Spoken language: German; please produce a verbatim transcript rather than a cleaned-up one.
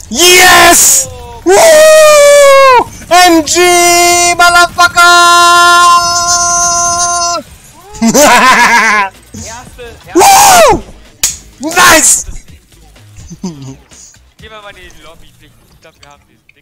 Yes! Woo! M G, Motherfucker! Erste, erste. Woo! Nice! Gehen wir mal in die Lobby, ich glaube, wir haben diesen Ding.